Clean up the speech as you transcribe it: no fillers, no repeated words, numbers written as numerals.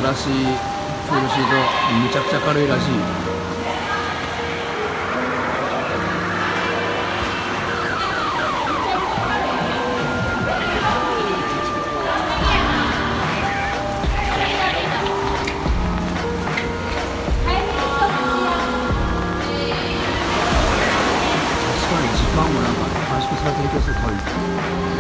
新しいプールシートめちゃくちゃ軽いらしい。確かに時間もなんか短縮されてる気がする、軽い。